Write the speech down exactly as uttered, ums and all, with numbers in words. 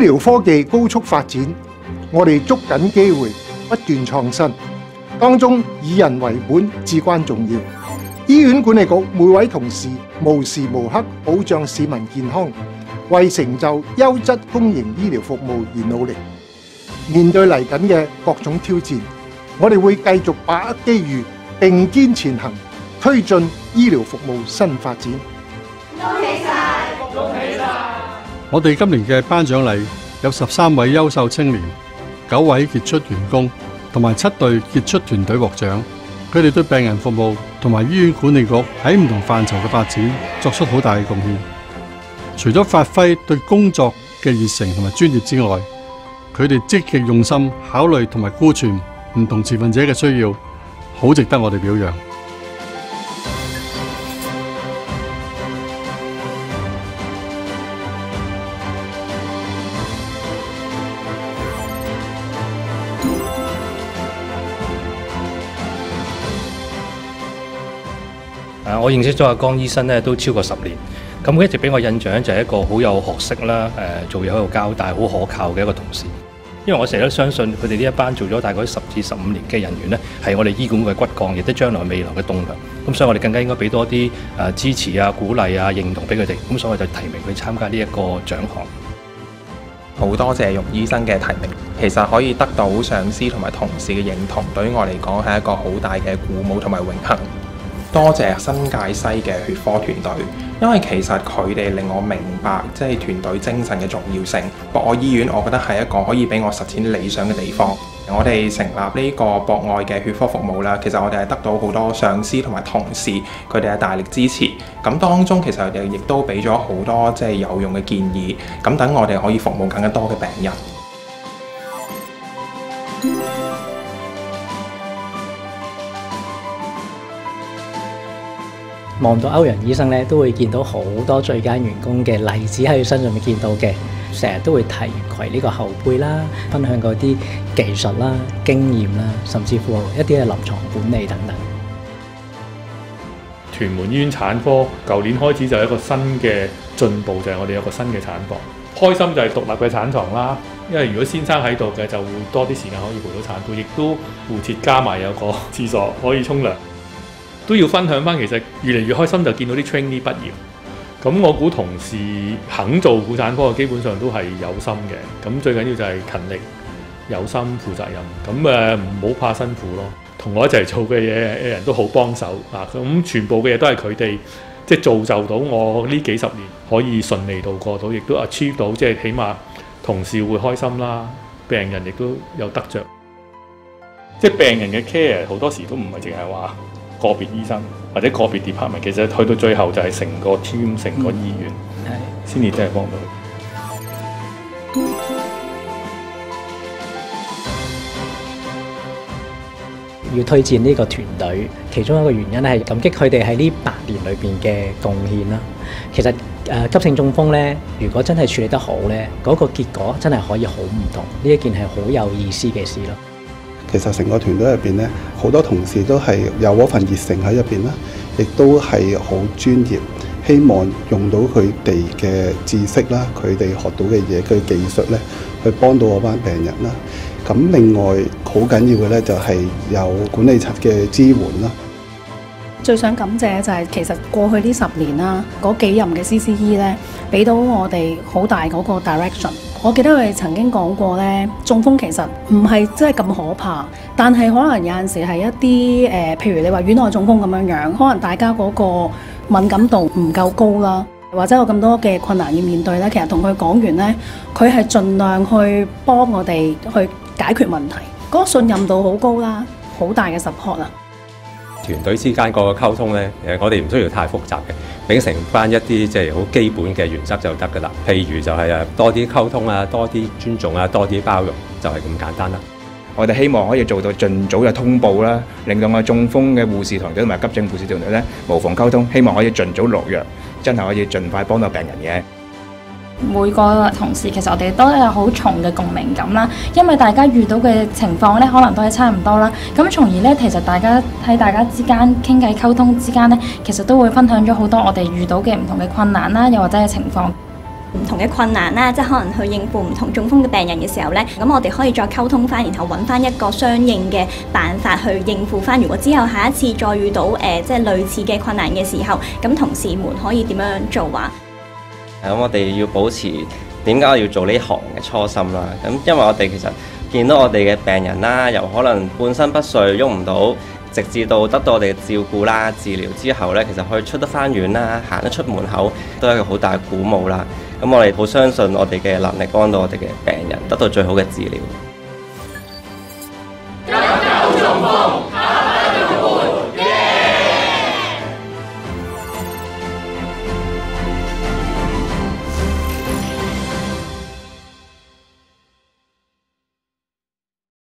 療科技高速發展，我哋捉緊機會，不斷創新，當中以人為本至關重要。醫院管理局每位同事無時無刻保障市民健康，為成就優質公營醫療服務而努力。面對嚟緊嘅各種挑戰，我哋會繼續把握機遇，並肩前行，推進醫療服務新發展。 恭喜晒！恭喜晒！ 我哋今年嘅頒獎禮有十三位優秀青年、九位傑出員工同埋七隊傑出團隊獲獎。佢哋對病人服務同埋醫院管理局喺唔同範疇嘅發展作出好大嘅貢獻。除咗發揮對工作嘅熱誠同埋專業之外，佢哋積極用心考慮同埋顧全唔同持份者嘅需要，好值得我哋表揚。 誒，我認識咗阿江醫生咧都超過十年，咁佢一直俾我印象就係一個好有學識啦，誒做嘢好有交代、好可靠嘅一個同事。因為我成日都相信佢哋呢一班做咗大概十至十五年嘅人員咧，係我哋醫管局嘅骨幹，亦都將來未來嘅棟樑。咁所以我哋更加應該俾多啲誒支持啊、鼓勵啊、認同俾佢哋。咁所以我就提名佢參加呢一個獎項。 好多謝容醫生嘅提名，其實可以得到上司同埋同事嘅認同，對於我嚟講係一個好大嘅鼓舞同埋榮幸。多謝新界西嘅血科團隊，因為其實佢哋令我明白即係團隊精神嘅重要性。博愛醫院，我覺得係一個可以俾我實踐理想嘅地方。我哋成立呢個博愛嘅血科服務啦，其實我哋係得到好多上司同埋同事佢哋嘅大力支持。咁當中其實佢哋亦都俾咗好多即係有用嘅建議，咁等我哋可以服務更加多嘅病人。 望到歐陽醫生咧，都會見到好多最佳員工嘅例子喺佢身上面見到嘅，成日都會提攜呢個後輩啦，分享嗰啲技術啦、經驗啦，甚至乎一啲嘅臨床管理等等。 屯門醫院產科舊年開始就有一個新嘅進步，就係、是、我哋有個新嘅產房。開心就係獨立嘅產床啦，因為如果先生喺度嘅，就會多啲時間可以陪到產婦，亦都附設加埋有個廁所可以沖涼。都要分享翻，其實越嚟越開心就見到啲 trainee 畢業。咁我估同事肯做婦產科嘅，基本上都係有心嘅。咁最緊要就係勤力、有心、負責任。咁誒唔好怕辛苦咯。同我一齊做嘅嘢嘅人都好幫手啊！咁全部嘅嘢都係佢哋即係造就到我呢幾十年可以順利度過到，亦都 achieve 到，即係起碼同事會開心啦，病人亦都有得着。即係病人嘅 care 好多時都唔係淨係話個別醫生或者個別 department， 其實去到最後就係成個 team、成個醫院先至真係幫到佢。 要推薦呢個團隊，其中一個原因係感激佢哋喺呢八年裏邊嘅貢獻啦。其實誒、呃、急性中風咧，如果真係處理得好咧，嗰、那個結果真係可以好唔同。呢一件係好有意思嘅事咯。 其實成個團隊入邊咧，好多同事都係有嗰份熱誠喺入邊啦，亦都係好專業，希望用到佢哋嘅知識啦，佢哋學到嘅嘢、佢技術咧，去幫到嗰班病人啦。咁另外好緊要嘅咧，就係有管理層嘅支援啦。 最想感謝就係其實過去呢十年啦，嗰幾任嘅 C C E 咧，俾到我哋好大嗰個 direction。我記得佢哋曾經講過咧，中風其實唔係真係咁可怕，但係可能有陣時係一啲誒、呃，譬如你話院內中風咁樣樣，可能大家嗰個敏感度唔夠高啦，或者有咁多嘅困難要面對咧。其實同佢講完咧，佢係盡量去幫我哋去解決問題，嗰、嗰個信任度好高啦，好大嘅 support 啊！ 團隊之間個溝通咧，誒，我哋唔需要太複雜嘅，秉承翻一啲即係好基本嘅原則就得㗎啦。譬如就係誒多啲溝通啊，多啲尊重啊，多啲包容，就係咁簡單啦。 我哋希望可以做到盡早嘅通報啦，令到我中風嘅護士團隊同埋急症護士團隊咧無縫溝通，希望可以盡早落藥，真係可以盡快幫到病人嘅。 每個同事其實我哋都有好重嘅共鳴感啦，因為大家遇到嘅情況咧，可能都係差唔多啦。咁從而咧，其實大家喺大家之間傾偈溝通之間咧，其實都會分享咗好多我哋遇到嘅唔同嘅困難啦，又或者係情況。 唔同嘅困難啦，即係可能去應付唔同中風嘅病人嘅時候呢，咁我哋可以再溝通翻，然後揾翻一個相應嘅辦法去應付翻。如果之後下一次再遇到誒、呃、即係類似嘅困難嘅時候，咁同事們可以點樣做啊？ 咁我哋要保持點解我要做呢行嘅初心啦。咁因為我哋其實見到我哋嘅病人啦，由可能半身不遂喐唔到，直至到得到我哋嘅照顧啦、治療之後呢，其實可以出得翻院啦，行得出門口，都係一個好大嘅鼓舞啦。咁我哋好相信我哋嘅能力幫到我哋嘅病人得到最好嘅治療。 急救中風。